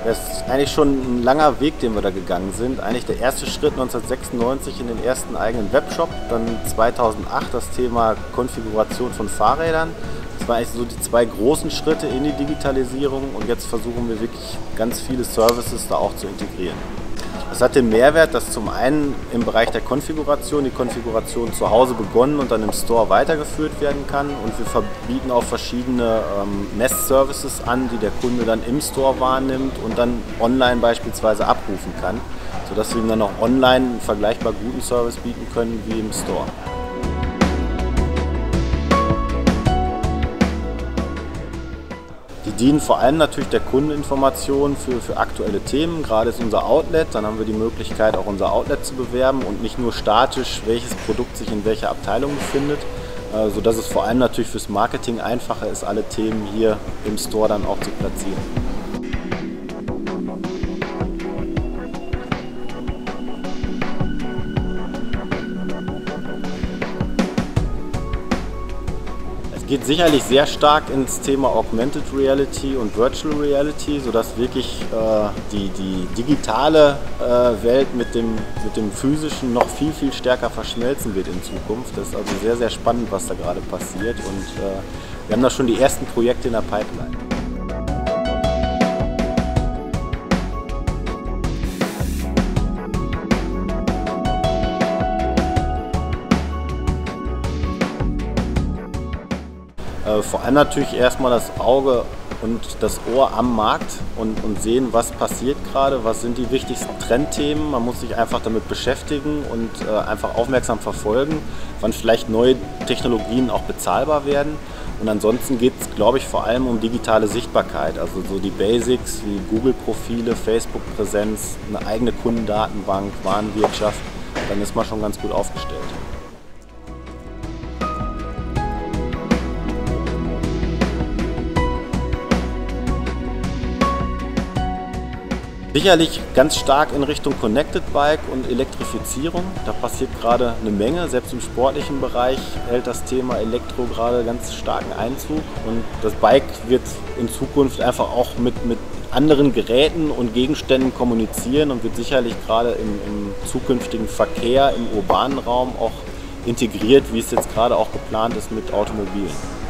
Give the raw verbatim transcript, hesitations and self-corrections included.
Das ist eigentlich schon ein langer Weg, den wir da gegangen sind. Eigentlich der erste Schritt neunzehnhundertsechsundneunzig in den ersten eigenen Webshop, dann zweitausendacht das Thema Konfiguration von Fahrrädern. Das waren eigentlich so die zwei großen Schritte in die Digitalisierung und jetzt versuchen wir wirklich ganz viele Services da auch zu integrieren. Das hat den Mehrwert, dass zum einen im Bereich der Konfiguration die Konfiguration zu Hause begonnen und dann im Store weitergeführt werden kann und wir bieten auch verschiedene ähm, Messservices an, die der Kunde dann im Store wahrnimmt und dann online beispielsweise abrufen kann, sodass wir ihm dann auch online einen vergleichbar guten Service bieten können wie im Store. Die dienen vor allem natürlich der Kundeninformation für, für aktuelle Themen. Gerade ist unser Outlet, dann haben wir die Möglichkeit, auch unser Outlet zu bewerben und nicht nur statisch, welches Produkt sich in welcher Abteilung befindet, äh, sodass es vor allem natürlich fürs Marketing einfacher ist, alle Themen hier im Store dann auch zu platzieren. Es geht sicherlich sehr stark ins Thema Augmented Reality und Virtual Reality, sodass wirklich äh, die, die digitale äh, Welt mit dem, mit dem physischen noch viel, viel stärker verschmelzen wird in Zukunft. Das ist also sehr, sehr spannend, was da gerade passiert und äh, wir haben da schon die ersten Projekte in der Pipeline. Vor allem natürlich erstmal das Auge und das Ohr am Markt und, und sehen, was passiert gerade, was sind die wichtigsten Trendthemen. Man muss sich einfach damit beschäftigen und äh, einfach aufmerksam verfolgen, wann vielleicht neue Technologien auch bezahlbar werden. Und ansonsten geht es, glaube ich, vor allem um digitale Sichtbarkeit, also so die Basics wie Google-Profile, Facebook-Präsenz, eine eigene Kundendatenbank, Warenwirtschaft, dann ist man schon ganz gut aufgestellt. Sicherlich ganz stark in Richtung Connected Bike und Elektrifizierung. Da passiert gerade eine Menge. Selbst im sportlichen Bereich hält das Thema Elektro gerade ganz starken Einzug. Und das Bike wird in Zukunft einfach auch mit, mit anderen Geräten und Gegenständen kommunizieren und wird sicherlich gerade im, im zukünftigen Verkehr, im urbanen Raum auch integriert, wie es jetzt gerade auch geplant ist mit Automobilen.